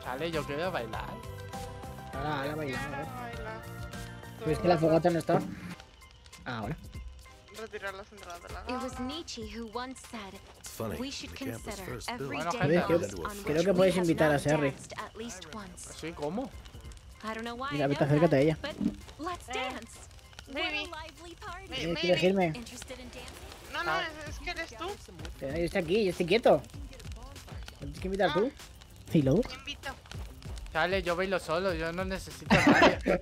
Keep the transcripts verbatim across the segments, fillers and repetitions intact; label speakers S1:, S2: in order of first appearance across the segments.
S1: Chale, yo quiero bailar.
S2: Ahora, ahora bailamos,
S3: Quiero
S2: ¿eh?
S3: bailar.
S2: Pero es que la fogata no está. Ah, ahora.
S3: Retirar las entradas de la
S4: It was
S3: gama.
S4: Nietzsche who once said,
S5: It's funny.
S4: "We should
S5: The campus
S4: consider
S5: first
S4: every
S5: built
S1: Bueno,
S4: day
S1: gente,
S2: creo-
S4: those on
S2: creo
S4: which
S2: que
S4: we
S2: puedes
S4: have
S2: invitar a
S4: not
S2: Serri.
S4: danced at least once."
S1: Sí, ¿cómo?
S4: I don't know why
S2: Mira,
S4: I
S2: vete,
S4: know
S2: acércate
S4: that,
S2: a ella.
S4: but let's
S3: Eh,
S4: dance. What a
S3: maybe.
S4: lively party.
S3: May-
S2: Tienes que
S3: maybe.
S2: elegirme.
S4: Interested in dancing?
S3: No, no, es, es que eres tú.
S2: Yo estoy aquí, yo estoy quieto. ¿Me tienes que invitar tú? Sí, luego.
S3: Te invito.
S1: Chale, yo bailo solo, yo no necesito a nadie.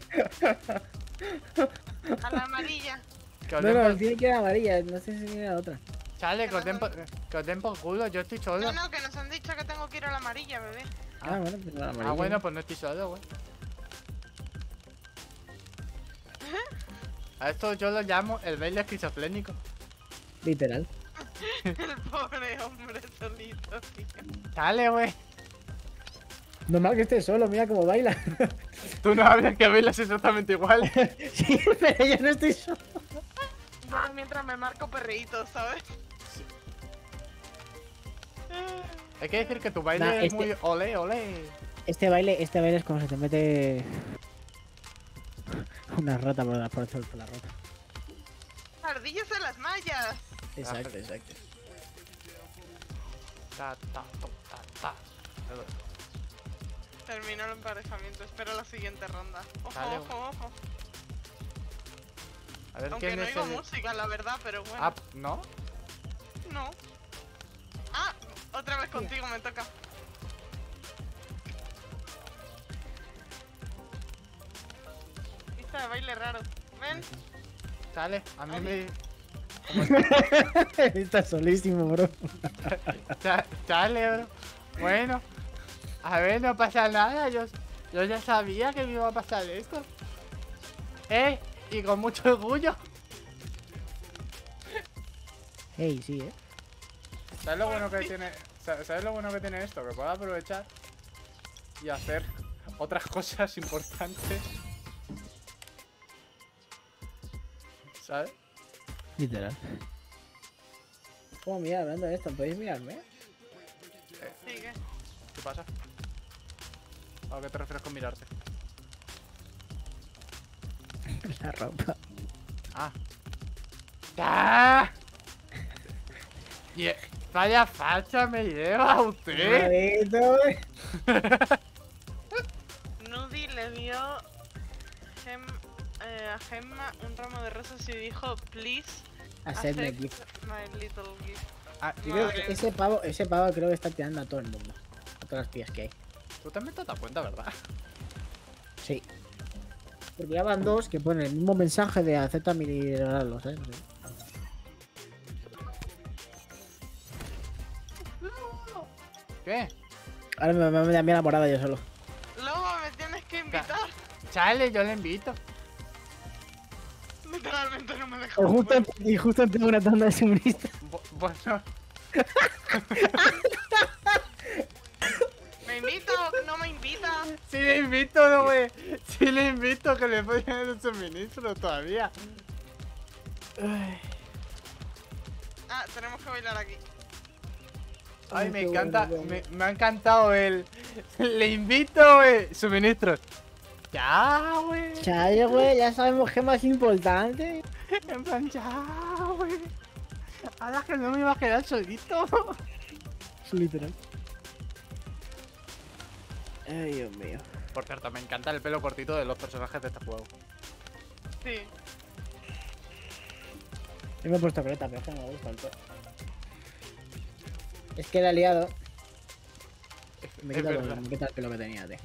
S3: A la amarilla.
S1: Que os
S2: No,
S1: den
S2: no,
S1: por-
S2: tiene que ir a amarilla, no sé si viene la otra.
S1: Chale, que os den por, que os den por culo, yo estoy solo.
S3: No, no, que nos han dicho que tengo que ir a la amarilla, bebé.
S2: Ah, bueno, pues la amarilla.
S1: Ah, bueno, pues no estoy solo, güey. A esto yo lo llamo el baile esquizofrénico.
S2: Literal.
S3: El pobre hombre solito, tío.
S1: Chale, güey.
S2: Normal que esté solo, mira cómo baila.
S1: Tú no hablas que bailas exactamente igual.
S2: Sí, pero yo no estoy solo.
S3: Yo mientras me marco perreitos, ¿sabes?
S1: Hay que decir que tu baile
S2: Nah,
S1: es
S2: este-
S1: muy ole, ole.
S2: Este baile, este baile es como se te mete una rata por la, por, por la rota.
S3: Ardillas en las mallas.
S2: Exacto, exacto.
S1: Ta, ta, to, ta, ta.
S3: Terminó el emparejamiento, espero la siguiente ronda. Ojo,
S1: Dale,
S3: ojo, ojo.
S1: A ver
S3: Aunque
S1: quién
S3: no
S1: es
S3: oigo
S1: el...
S3: música, la verdad, pero bueno.
S1: Ah, ¿no?
S3: No. Ah, otra vez contigo me toca. Pista de baile raro. Ven.
S1: Chale, a mí me...
S2: Está solísimo, bro.
S1: Cha- Chale, bro. Bueno. A ver, no pasa nada. Yo, yo ya sabía que me iba a pasar esto. Eh, y con mucho orgullo.
S2: Hey, sí, eh.
S1: ¿Sabes lo bueno que tiene? sa- ¿Sabes lo bueno que tiene esto? Que puedo aprovechar y hacer otras cosas importantes. ¿Sabes?
S2: Literal. ¿Cómo mira hablando de esto? ¿Podéis mirarme?
S3: Sigue.
S1: ¿Qué pasa? ¿A qué te refieres con mirarte?
S2: La ropa.
S1: Ah. ¡Ah! Y, eh, vaya facha me lleva usted.
S2: Bonito.
S3: Nudi le dio Gem, eh, a Gemma un ramo de rosas y dijo, please,
S2: Hacedme
S3: accept
S2: gift.
S3: my little gift.
S1: Ah,
S2: Yo creo
S3: Madre
S2: que ese pavo, ese pavo creo que está tirando a todo el mundo. A todas las tías que hay.
S1: tú también te das cuenta, ¿verdad?
S2: Sí. Porque ya van dos que ponen el mismo mensaje de acepta mi regalo, ¿sabes? No sé.
S1: ¿Qué?
S2: Ahora me, me, me da mi enamorada yo solo.
S3: Luego me tienes que invitar.
S1: Chale, yo le invito.
S3: Literalmente no me deja.
S2: Y justo, y justo tengo una tanda de suministro.
S1: Bu- bueno,
S3: ¿Me invito? ¿No me invita?
S1: sí le invito, no, güey. Sí le invito, que le pueden dar un suministro todavía.
S3: Ah, tenemos que bailar aquí.
S1: Ay,
S2: Ay,
S1: me
S2: qué
S1: encanta,
S2: bueno,
S1: me, me ha encantado el... Le invito, güey. Suministros. Ya, güey.
S2: Chayo, güey, ya sabemos que es más importante.
S1: En plan, ya, güey. Ahora que no me iba a quedar solito.
S2: Literal. Ay, Dios mío.
S1: Por cierto, me encanta el pelo cortito de los personajes de este juego.
S3: Sí.
S2: Yo me he puesto creta, pero es que no me gusta el todo. Es que la he liado. Me
S1: Es
S2: quita,
S1: verdad.
S2: el, me quita el pelo que tenía, tío.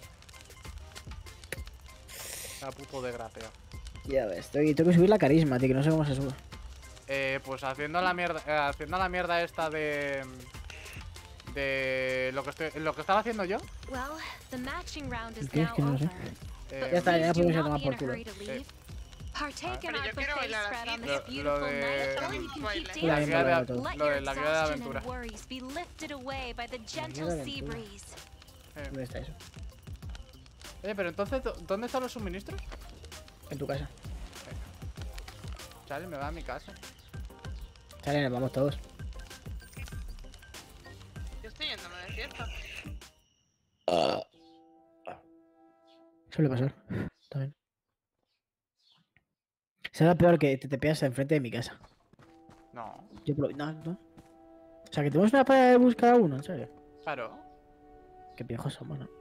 S1: La puto desgracia.
S2: Ya ves, tengo, tengo que subir la carisma, tío, que no sé cómo se sube.
S1: Eh, pues haciendo la mierda, eh, haciendo la mierda esta de... De lo que estoy, lo que estaba haciendo yo.
S4: Well, the matching round is
S2: ¿Qué? Es
S4: now
S2: que no lo sé.
S4: over.
S1: eh,
S2: Ya está, ya
S4: Please do
S2: podemos ir a
S4: not
S2: tomar
S4: be in
S2: por
S4: a
S2: culo.
S4: hurry to leave. Partake in
S3: Pero
S4: our
S3: yo quiero
S4: buffet
S3: bailar
S4: spread
S3: aquí.
S4: on
S1: Lo-
S4: this
S1: lo
S4: beautiful
S1: de-
S4: night,
S3: Lo
S4: or
S3: de
S4: you can
S3: baile.
S4: keep
S2: La
S1: La
S4: dancing.
S1: guía de,
S2: guía de
S1: aventura.
S4: Let
S1: Lo de
S4: your
S1: la guía de
S4: exhaustion
S1: aventura.
S4: and worries be lifted away by the gentle
S2: de
S4: sea
S2: aventura.
S4: breeze.
S1: Eh,
S2: ¿Dónde está eso?
S1: Oye, pero entonces, ¿dó- ¿dónde están los suministros?
S2: En tu casa.
S1: Chale, me va a mi casa.
S2: Salen, nos vamos todos.
S3: Yo estoy yéndome de fiesta.
S2: Suele pasar. También. Será peor que te, te pegas enfrente de mi casa.
S1: No,
S2: Yo pro- no, no. O sea, que tenemos una parada de bus cada uno, en serio.
S1: claro.
S2: Qué viejos somos, ¿no?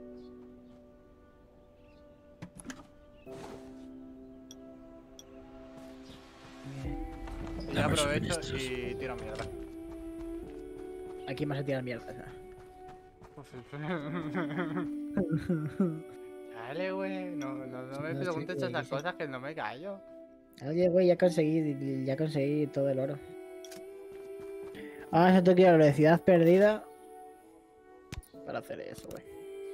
S1: Y
S2: Dame
S1: aprovecho
S2: suministros.
S1: y tiro mierda.
S2: Aquí más se tira mierda. ¿no?
S1: Dale, güey. No, no, no me
S2: No, sí,
S1: preguntes
S2: güey,
S1: esas
S2: sí.
S1: cosas que no me callo.
S2: Oye, güey, ya conseguí, ya conseguí todo el oro. Ahora se toca la velocidad perdida para hacer eso, güey.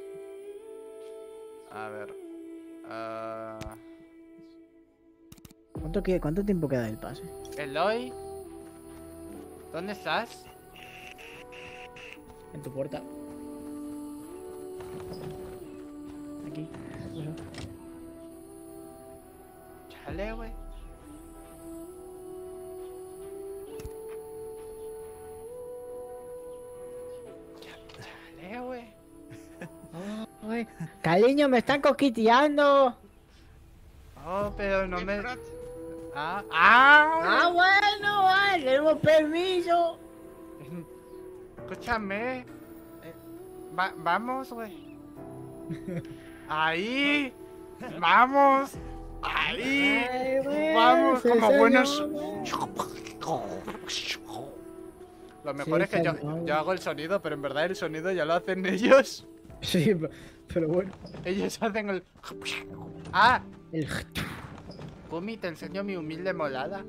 S1: A ver. ah,
S2: ¿Cuánto, que- ¿Cuánto tiempo queda del pase?
S1: Eloy. ¿Dónde estás?
S2: En tu puerta. Aquí. Eso.
S1: Dale, güey. Dale, güey.
S2: Ay, cariño, me están coqueteando.
S1: Oh, pero no me.
S3: Disfraz.
S1: Ah, ah.
S2: Ah, bueno, vale, tenemos permiso.
S1: Escúchame. Eh, va- vamos, güey. Ahí. Vamos. Ahí.
S2: Ay, güey,
S1: Vamos,
S2: sí,
S1: como
S2: señor.
S1: buenos. Lo mejor
S2: Sí,
S1: es que yo,
S2: señor.
S1: yo hago el sonido, pero en verdad el sonido ya lo hacen ellos.
S2: Sí, pero bueno.
S1: Ellos hacen el. Ah,
S2: El...
S1: Kumi, te enseño mi humilde molada.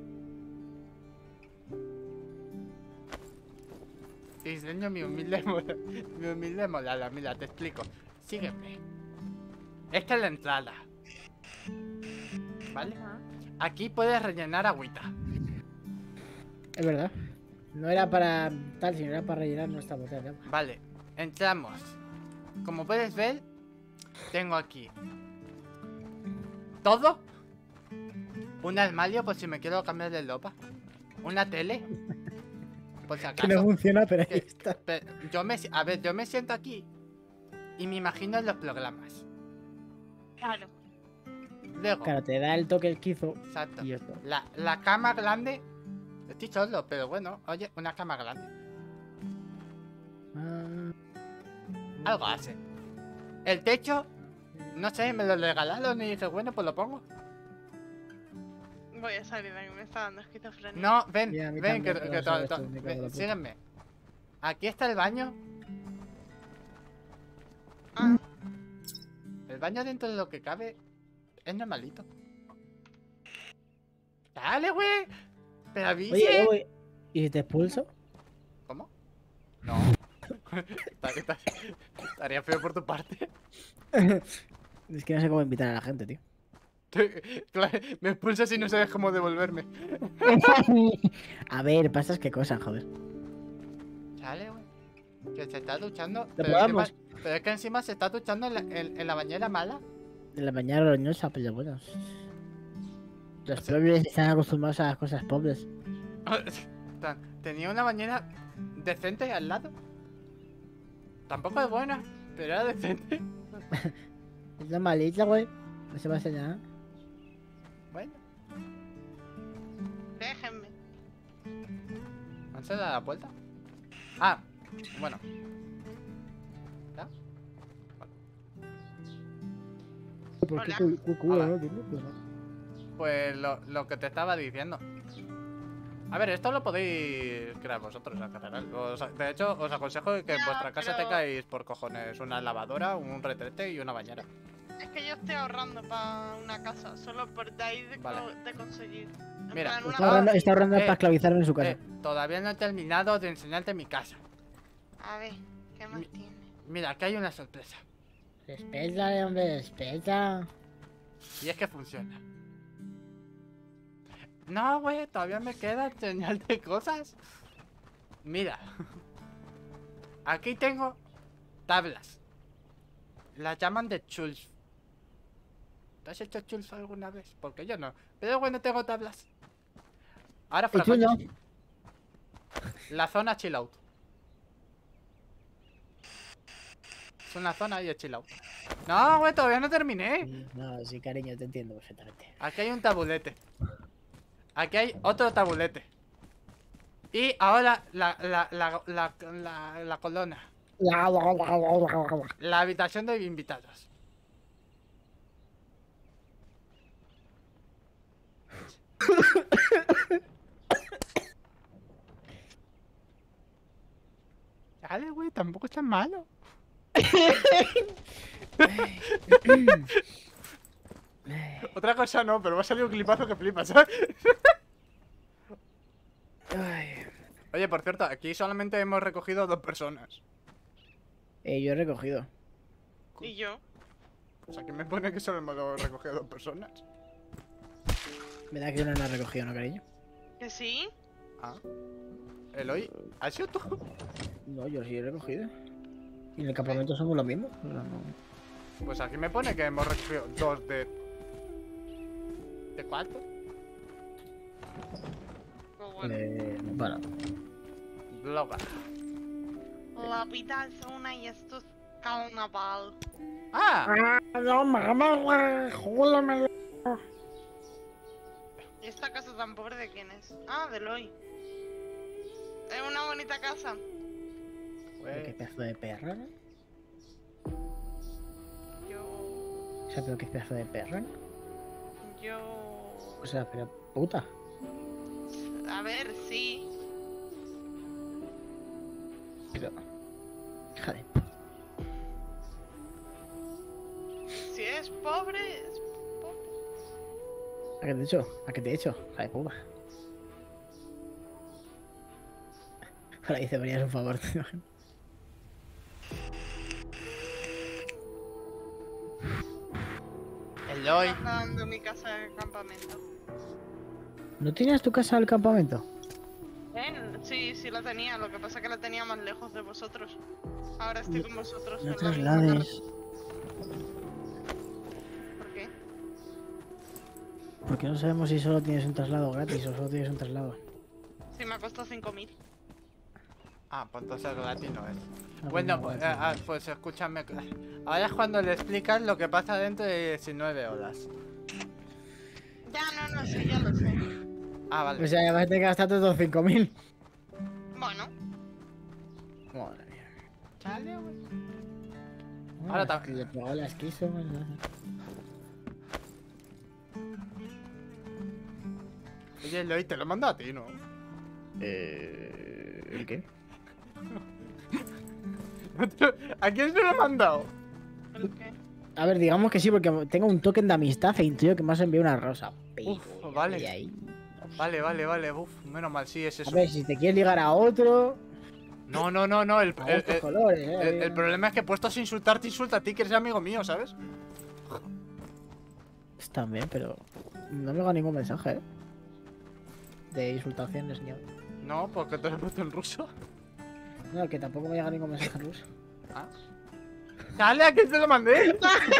S1: Te enseño mi humilde molada. Mi humilde molada, mira, te explico. Sígueme. Esta es la entrada. ¿Vale? Aquí puedes rellenar agüita.
S2: Es verdad. No era para tal, sino era para rellenar nuestra botella de agua.
S1: Vale, entramos. Como puedes ver, tengo aquí todo. Un armario por si me quiero cambiar de ropa. Una tele. Por si
S2: Que
S1: acaso.
S2: no funciona, pero ahí
S1: Que-
S2: está.
S1: Pero yo me, si- a ver, yo me siento aquí y me imagino los programas.
S3: Claro.
S1: Luego,
S2: Claro, te da el toque el quizo
S1: exacto.
S2: y esto.
S1: La, la cama grande. Estoy solo, pero bueno, oye, una cama grande.
S2: Ah,
S1: Algo hace. El techo, no sé, me lo regalaron y dije, bueno, pues lo pongo.
S3: Voy a salir de aquí, me está dando esquizofrenia.
S1: No, ven,
S2: Mira, a mí
S1: ven, que,
S2: también,
S1: que
S2: pero
S1: to-
S2: sabes
S1: to-
S2: tú, me cago en
S1: ven,
S2: la puta.
S1: sígueme. Aquí está el baño.
S3: Ah,
S1: El baño dentro de lo que cabe es normalito. Dale, güey. Pero avise.
S2: Oye, oye, ¿y si te expulso?
S1: ¿Cómo? No. Está- está- Estaría feo por tu parte.
S2: Es que no sé cómo invitar a la gente, tío.
S1: Claro, me expulsas y no sabes cómo devolverme.
S2: A ver, pasas qué cosa, joder.
S1: Chale, güey. Que se está duchando.
S2: Lo
S1: Pero, encima-
S2: probamos.
S1: pero es que encima se está duchando en la, en- en la bañera mala.
S2: De la mañana roñosa, pero bueno. Los pobres están acostumbrados a las cosas pobres.
S1: Tan- Tenía una bañera decente al lado. Tampoco es buena, pero era decente.
S2: Es normalita, güey. No se va a hacer nada.
S1: Bueno,
S3: déjenme.
S1: ¿han cerrado la puerta? Ah, bueno. ¿Ya?
S2: ¿Por
S3: Hola.
S2: cu- cu- culo,
S1: Hola.
S2: no? Qué loco, ¿no?
S1: Pues lo, lo que te estaba diciendo. A ver, esto lo podéis crear vosotros en general. Os- de hecho, os aconsejo que en
S3: Ya,
S1: vuestra casa
S3: pero-
S1: tengáis por cojones una lavadora, un retrete y una bañera.
S3: Es que yo estoy ahorrando para una casa, solo por de ahí de,
S1: Vale.
S3: co- de conseguir. En
S1: Mira,
S3: plan, una
S2: Está ahorrando,
S3: casa-
S2: está ahorrando
S1: Eh,
S2: para esclavizarme en su casa.
S1: Eh, todavía no he terminado de enseñarte mi casa.
S3: A ver, ¿qué más
S1: mi-
S3: tiene?
S1: Mira, aquí hay una sorpresa.
S2: Despeta, hombre, despeta.
S1: Y es que funciona. No, güey, todavía me queda enseñarte cosas. Mira. Aquí tengo tablas. Las llaman de chulf. ¿Te has hecho chulf alguna vez? Porque yo no. Pero bueno, tengo tablas. Ahora
S2: Y tú
S1: fuera
S2: no.
S1: coña. La zona chill out. Es una zona y es chill out. No, güey, todavía no terminé.
S2: No, sí, cariño, te entiendo perfectamente.
S1: Aquí hay un tabulete. Aquí hay otro tabulete. Y ahora la, la, la, la, la, la colona.
S2: La, la, la, la, la, la.
S1: La habitación de invitados. Dale, güey, tampoco es tan malo. Otra cosa no, pero va a salir un clipazo que flipas, ¿sabes?
S2: Ay.
S1: Oye, por cierto, aquí solamente hemos recogido dos personas.
S2: Eh, yo he recogido.
S3: Y yo.
S1: Pues aquí me pone que solo hemos recogido dos personas.
S2: Me da que uno no ha recogido, ¿no, cariño?
S3: ¿Que sí?
S1: Ah. Eloy, ¿has sido tú?
S2: No, yo sí he recogido. Y en el campamento somos los mismos. Pero no.
S1: Pues aquí me pone que hemos recogido dos de... ¿De cuánto?
S3: Pues bueno.
S2: Eh, bueno.
S1: Bloga.
S3: La vida es una y esto es carnaval.
S1: ¡Ah!
S2: no mames, júlame.
S3: ¿Y esta casa tan pobre de quién es? Ah, de Eloy. Es una bonita casa.
S2: Qué pedazo de perra, ¿no?
S3: Yo...
S2: O sea, pero qué pedazo de perra, ¿no?
S3: Yo...
S2: O sea, pero puta.
S3: A ver, sí.
S2: Pero... Hija de...
S3: Si es pobre, es pobre.
S2: ¿A qué te he hecho? ¿A qué te he hecho? Hija de puta. Ahora dice, verías un favor.
S1: Eloy.
S3: Está dando mi casa de campamento.
S2: ¿No tenías tu casa al campamento?
S3: ¿Eh? Sí, sí la tenía, lo que pasa es que la tenía más lejos de vosotros. Ahora estoy con vosotros.
S2: No
S3: en la misma
S2: traslades.
S3: casa. ¿Por qué?
S2: Porque no sabemos si solo tienes un traslado gratis o solo tienes un traslado.
S3: Sí, me ha costado cinco mil.
S1: Ah, pues entonces gratis no es.
S2: No,
S1: Bueno,
S2: no,
S1: pues,
S2: no,
S1: eh,
S2: no.
S1: ah, pues escúchame. Ahora es cuando le explicas lo que pasa dentro de diecinueve horas.
S3: Ya, no, no, sí, ya lo sé.
S1: Ah, vale.
S2: O sea, además te gastaste todos cinco mil.
S3: Bueno,
S2: Madre mía.
S1: Chale, güey.
S2: Ah,
S1: Ahora
S2: es
S1: tam-
S2: que le pegó la esquizo, man.
S1: Oye, Eloy, te lo mando a ti, ¿no?
S2: Eh... ¿El qué?
S1: ¿A quién se lo he mandado?
S3: ¿el qué?
S2: A ver, digamos que sí, porque tengo un token de amistad e intuyo que me has enviado una rosa.
S1: Uf,
S2: Pero,
S1: vale.
S2: y ahí-
S1: Vale, vale, vale. Uf, menos mal, sí, es
S2: A
S1: eso.
S2: ver, si te quieres ligar a otro,
S1: No, no, no, no. El,
S2: a
S1: el-
S2: otros
S1: el-
S2: colores, eh.
S1: el- el problema es que puestos a insultar, te insulta a ti, que eres amigo mío, ¿sabes?
S2: Están bien, pero no me llega ningún mensaje, eh. De insultaciones, señor.
S1: No, porque te lo he puesto en ruso.
S2: No, que tampoco me llega ningún mensaje en ruso.
S1: Ah. Dale, ¿a quién se lo mandé?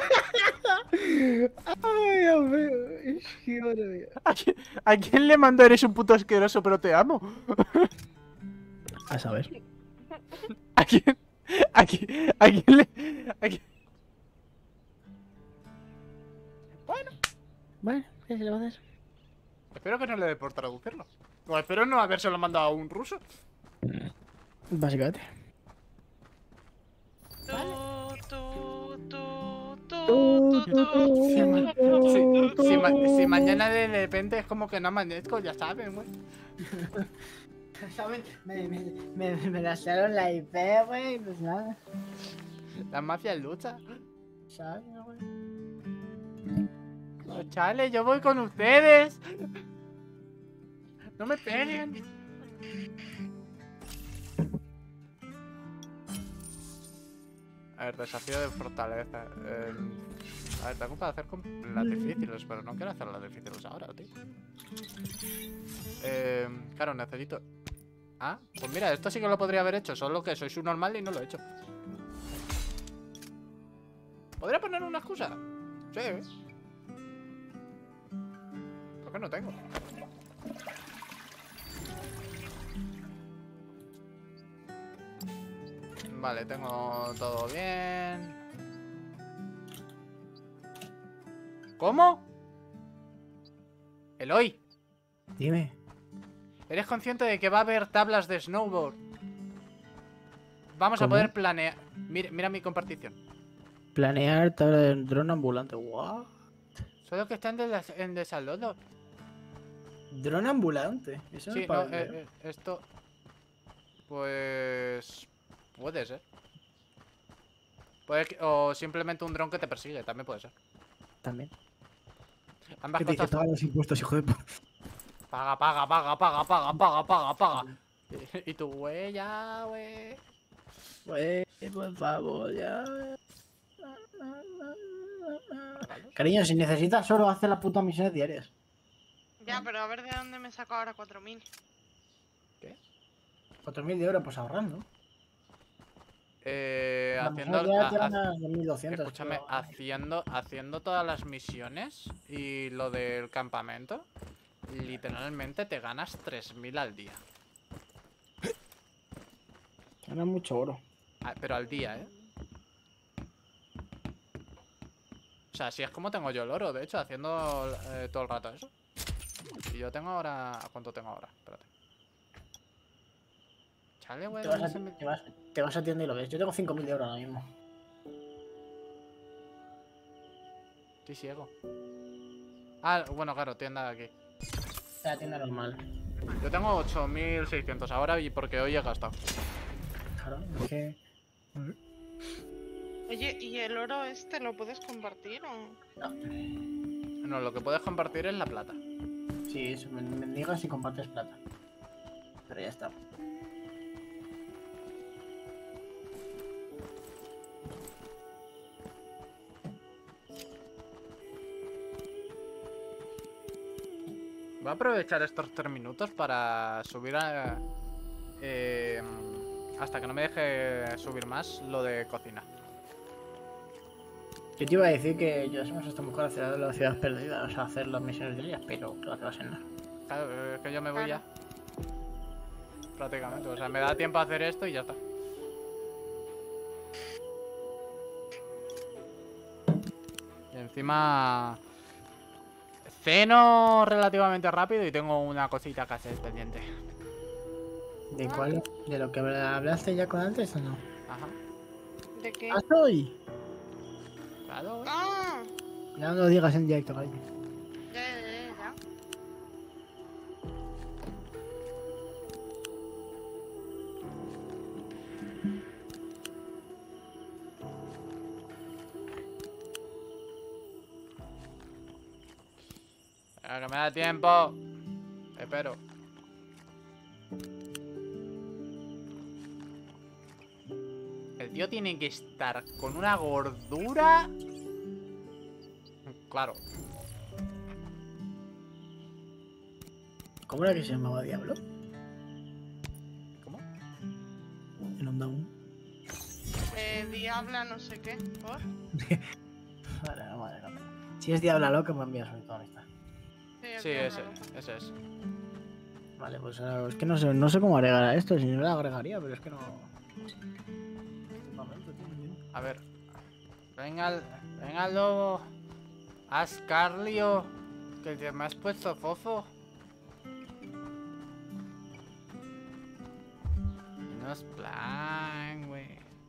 S2: Ay, Dios mío. Es que madre mía.
S1: ¿A quién, a quién le mando eres un puto asqueroso, pero te amo?
S2: A saber.
S1: ¿A quién? ¿A quién? ¿A quién le...? ¿A quién?
S2: Bueno, ¿qué se le va a hacer?
S1: Espero que no le dé por traducirlo. O espero no habérselo mandado a un ruso.
S2: Básicamente.
S3: Tú, tú, tú, tú,
S2: Tú,
S3: tú,
S2: tú, tú,
S1: Si, ma-
S2: tú,
S1: si- si ma-
S2: tú.
S1: si mañana de repente es como que no amanezco, ya saben, güey.
S2: ¿Saben? Me, me, me, me lasearon la I P, güey. Pues nada.
S1: La mafia lucha.
S2: ¿Sabes, güey?
S1: Oh, chale, yo voy con ustedes. No me peguen. A ver, desafío de fortaleza. Eh, a ver, tengo para hacer con las difíciles, pero no quiero hacer las difíciles ahora, tío. Eh, claro, necesito... Ah, pues mira, esto sí que lo podría haber hecho, solo que soy su normal y no lo he hecho. ¿Podría poner una excusa? Sí. ¿Por qué no tengo? Vale, tengo todo bien. ¿Cómo? Eloy,
S2: Dime.
S1: ¿eres consciente de que va a haber tablas de snowboard? Vamos a
S2: ¿Cómo?
S1: poder planear. Mira, mira mi compartición.
S2: Planear tabla de dron ambulante. What?
S1: Solo que está en, des en desalodo.
S2: Dron ambulante. Eso
S1: Sí,
S2: es
S1: no,
S2: para
S1: eh, eh, esto. Pues. Puede ser. Puede que- o simplemente un dron que te persigue, también puede ser.
S2: También.
S1: Ambas
S2: ¿Qué te dice?
S1: cosas.
S2: Paga los impuestos, hijo de puta.
S1: Paga, paga, paga, paga, paga, paga, paga, paga. Y, y tu güey, ya, güey.
S2: Pues, por favor, ya. Cariño, si necesitas oro, hace las putas misiones diarias.
S3: Ya, pero a ver de dónde me saco ahora cuatro mil.
S2: cuatro mil de oro, pues ahorrando.
S1: Eh,
S2: Las
S1: haciendo.
S2: misiones diarias
S1: a-
S2: te
S1: ha-
S2: ganas dos mil doscientos.
S1: Escúchame,
S2: pero-
S1: haciendo, haciendo todas las misiones y lo del campamento, literalmente te ganas tres mil al día.
S2: Ganas mucho oro.
S1: Ah, pero al día, ¿eh? O sea, así es como tengo yo el oro, de hecho, haciendo eh, todo el rato eso. Y yo tengo ahora... ¿Cuánto tengo ahora? Espérate. Chale, güey.
S2: Te vas,
S1: ¿dónde
S2: a,
S1: se me-
S2: te, vas, te vas a tienda y lo ves. Yo tengo cinco mil de oro ahora mismo.
S1: Estoy ciego. Ah, bueno, claro, tienda aquí.
S2: La tienda normal.
S1: Yo tengo ocho mil seiscientos ahora y porque hoy he gastado.
S2: Claro, es que.
S3: Oye, ¿y el oro este lo puedes compartir o...?
S1: No, lo que puedes compartir es la plata.
S2: Sí, eso, me, me digas si compartes plata. Pero ya está.
S1: Voy a aprovechar estos tres minutos para subir a... eh, hasta que no me deje subir más lo de cocina.
S2: Yo te iba a decir que yo somos esta mujer hacia la ciudad perdida, o sea, hacer las misiones diarias, pero creo que va a ser nada.
S1: Claro, es que yo me voy ya. Prácticamente, o sea, me da tiempo a hacer esto y ya está. Y encima... Ceno relativamente rápido y tengo una cosita que hacer pendiente.
S2: ¿De cuál? ¿De lo que hablaste ya con antes o no?
S1: Ajá.
S3: ¿De qué?
S2: ¡Ah, soy!
S1: Claro, güey.
S3: ¡Ah!
S2: Ya no lo digas en directo, cariño.
S3: Ya, ya, ya, ya.
S1: Venga, que me da tiempo. Espero. El tío tiene que estar con una gordura. Claro.
S2: ¿Cómo era que se llamaba Diablo?
S1: ¿Cómo?
S2: En Onda uno.
S3: Eh, Diabla no sé qué. ¿Por?
S2: Vale, no, vale, no. Si es Diabla loca, me envías un tono.
S1: Sí, ese, ese es.
S2: Vale, pues ahora, es que no sé, no sé cómo agregar a esto, si no lo agregaría, pero es que no. Un momento, tío.
S1: A ver. Venga, el- venga, el lobo. Haz Carlio. Que te me has puesto fofo. No es plan, güey.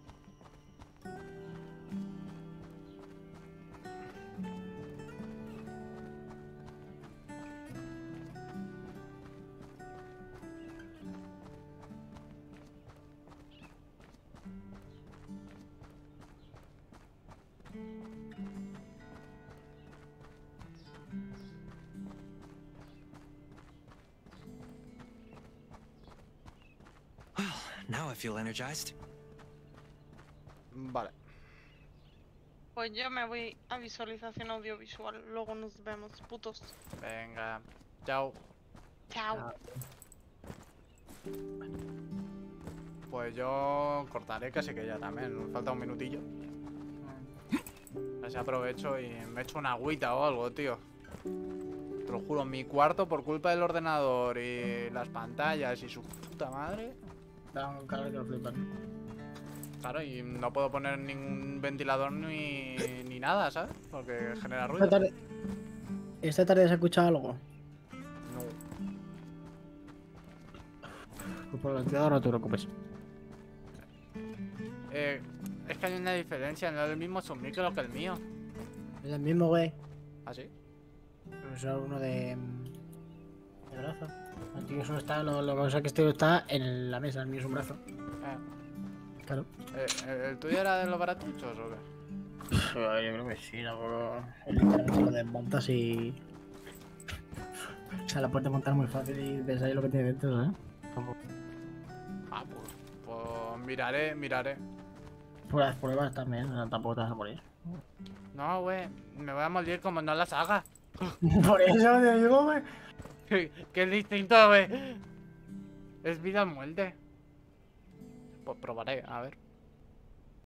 S5: Now I feel energized.
S1: Vale.
S3: Pues yo me voy a visualización audiovisual. Luego nos vemos, putos.
S1: Venga. Chao.
S3: Chao.
S1: Pues yo cortaré casi que ya también. Me falta un minutillo. Así aprovecho y me echo una agüita o algo, tío. Te lo juro, mi cuarto por culpa del ordenador y las pantallas y su puta madre.
S2: Da un calor que lo flipan.
S1: Claro, y no puedo poner ningún ventilador ni, ni nada, ¿sabes? porque genera
S2: Esta
S1: ruido.
S2: tarde, esta tarde se ha escuchado algo.
S1: No.
S2: Pues por el ventilador no te preocupes.
S1: Eh, es que hay una diferencia, no es el mismo su micro que el mío.
S2: Es el mismo, güey.
S1: ¿Ah, sí?
S2: Pero solo uno de. de brazo. El tío solo está. Lo, lo que pasa es que este está en la mesa, el mío es un brazo.
S1: Eh,
S2: Claro.
S1: eh, ¿el, el tuyo era de los baratuchos o qué?
S2: Yo creo que sí, tampoco. Literalmente lo desmontas y. O sea, la puedes montar muy fácil y ves ahí lo que tiene dentro, ¿eh?
S1: Ah, pues, pues miraré, miraré.
S2: Por las pruebas también, no, tampoco te vas a morir.
S1: No, güey, me voy a morir como no las haga.
S2: Por eso te digo, güey.
S1: Qué distinto, güey. Es vida o muerte. Pues probaré, a ver.